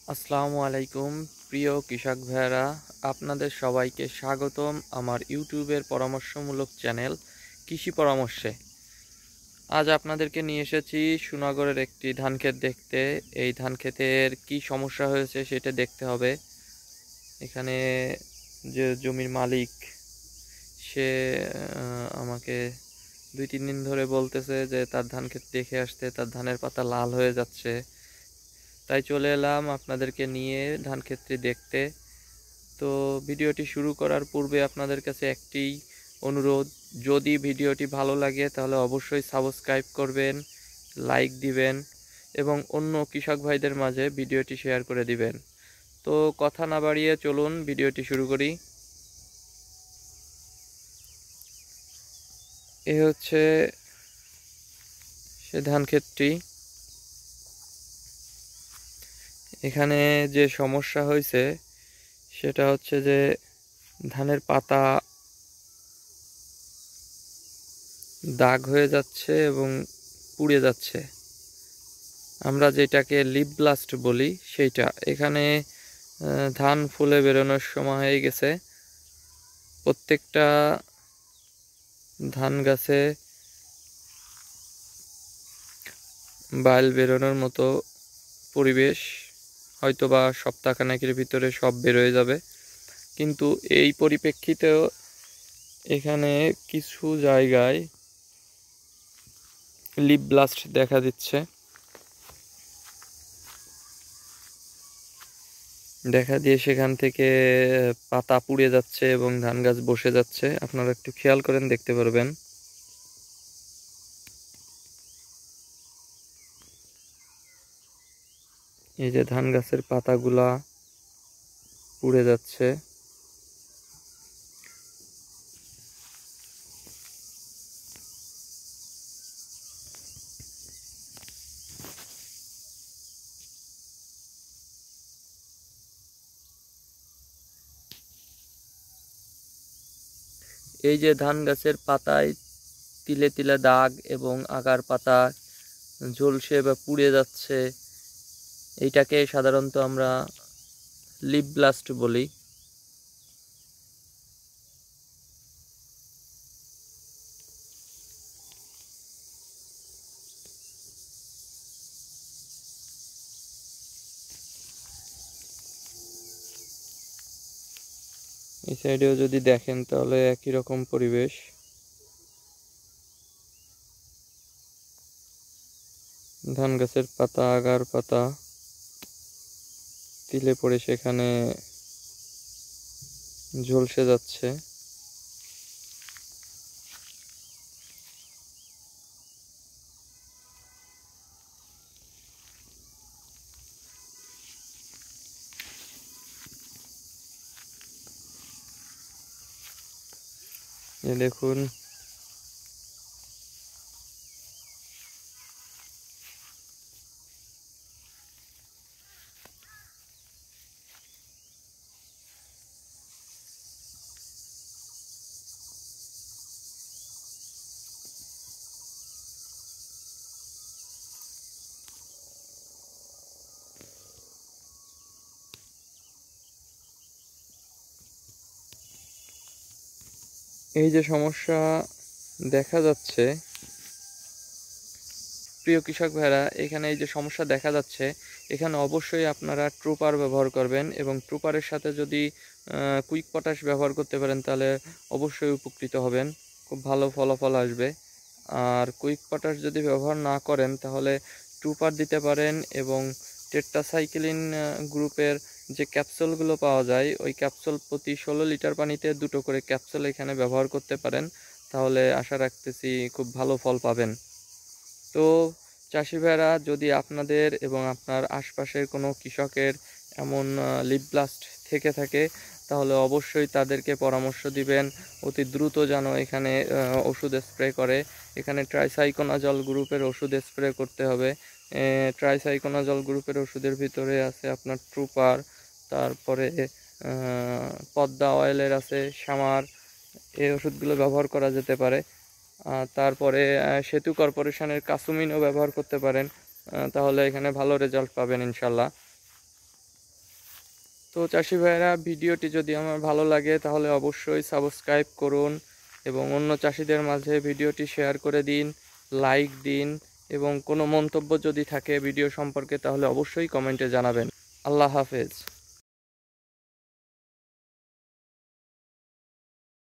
আসসালামু আলাইকুম প্রিয় কৃষক ভাইয়েরা, আপনাদের সবাইকে স্বাগতম আমার ইউটিউবের পরামর্শমূলক চ্যানেল কৃষি পরামর্শে। আজ আপনাদেরকে নিয়ে এসেছি সুনাগরের একটি ধান ক্ষেত দেখতে। এই ধান ক্ষেতের কি সমস্যা হয়েছে সেটা দেখতে হবে। এখানে যে জমির মালিক সে আমাকে 2-3 দিন ধরে বলতেছে যে তার ধান ক্ষেত দেখে আসতে, তার ধানের পাতা লাল হয়ে যাচ্ছে। তাই চলে এলাম আপনাদেরকে নিয়ে ধান ক্ষেতটি দেখতে। তো ভিডিওটি শুরু করার পূর্বে আপনাদের কাছে একটি অনুরোধ, যদি ভিডিওটি ভালো লাগে তাহলে অবশ্যই সাবস্ক্রাইব করবেন, লাইক দিবেন এবং অন্য কৃষক ভাইদের মাঝে ভিডিওটি শেয়ার করে দিবেন। তো কথা না বাড়িয়ে চলুন ভিডিওটি শুরু করি। এ হচ্ছে সে ধান ক্ষেতটি। এখানে যে সমস্যা হয়েছে সেটা হচ্ছে যে ধানের পাতা দাগ হয়ে যাচ্ছে এবং পুড়ে যাচ্ছে। আমরা যেটাকে লিপ ব্লাস্ট বলি সেইটা। এখানে ধান ফুলে বেরোনোর সময় হয়ে গেছে। প্রত্যেকটা ধান গাছে বাইল বেরোনোর মতো পরিবেশ, হয়তোবা সপ্তাহখানেকের ভিতরে সব বেরোয় যাবে। কিন্তু এই পরিপ্রেক্ষিতেও এখানে কিছু জায়গায় লিপ ব্লাস্ট দেখা দিচ্ছে, দেখা দিয়ে সেখান থেকে পাতা পুড়ে যাচ্ছে এবং ধান গাছ বসে যাচ্ছে। আপনারা একটু খেয়াল করেন, দেখতে পারবেন। এই যে ধান গাছের পাতাগুলা পুড়ে যাচ্ছে। এই যে ধান গাছের পাতায় তিলে তিলে দাগ এবং আগার পাতা ঝলসে বা পুড়ে যাচ্ছে, এইটাকে সাধারণত আমরা লিপ ব্লাস্ট বলি। এই সাইডেও যদি দেখেন তাহলে একই রকম পরিবেশ। ধান গাছের পাতা, আগার পাতা তিলে পড়ে সেখানে ঝলসে যাচ্ছে। দেখুন, এই যে সমস্যা দেখা যাচ্ছে প্রিয় কৃষক ভাইরা, এখানে এই যে সমস্যা দেখা যাচ্ছে, এখানে অবশ্যই আপনারা ট্রুপার ব্যবহার করবেন এবং ট্রুপারের সাথে যদি কুইক পটাশ ব্যবহার করতে পারেন তাহলে অবশ্যই উপকৃত হবেন, খুব ভালো ফলাফল আসবে। আর কুইক পটাশ যদি ব্যবহার না করেন তাহলে ট্রুপার দিতে পারেন এবং টেট্রাসাইক্লিন গ্রুপের যে ক্যাপসুলগুলো পাওয়া যায়, ওই ক্যাপসুল প্রতি 16 লিটার পানিতে 2টো করে ক্যাপসুল এখানে ব্যবহার করতে পারেন। তাহলে আশা রাখতেছি খুব ভালো ফল পাবেন। তো চাষি ভাইরা, যদি আপনাদের এবং আপনার আশপাশের কোনো কৃষকের এমন লিপ ব্লাস্ট থেকে থাকে তাহলে অবশ্যই তাদেরকে পরামর্শ দিবেন অতি দ্রুত যেন এখানে ওষুধ স্প্রে করে। এখানে ট্রাইসাইকোনাজল গ্রুপের ওষুধ স্প্রে করতে হবে। ট্রাইসাইকোনাজল গ্রুপের ওষুধের ভিতরে আছে আপনার ট্রুপার, তারপরে পদ্মা অয়েলের আছে সামার। এই ওষুধগুলো ব্যবহার করা যেতে পারে। তারপরে সেতু কর্পোরেশনের কাসুমিনও ব্যবহার করতে পারেন, তাহলে এখানে ভালো রেজাল্ট পাবেন ইনশাল্লাহ। তো চাষি ভাইয়েরা, ভিডিওটি যদি আমার ভালো লাগে তাহলে অবশ্যই সাবস্ক্রাইব করুন এবং অন্য চাষিদের মাঝে ভিডিওটি শেয়ার করে দিন, লাইক দিন এবং কোনো মন্তব্য যদি থাকে ভিডিও সম্পর্কে তাহলে অবশ্যই কমেন্টে জানাবেন। আল্লাহ হাফেজ।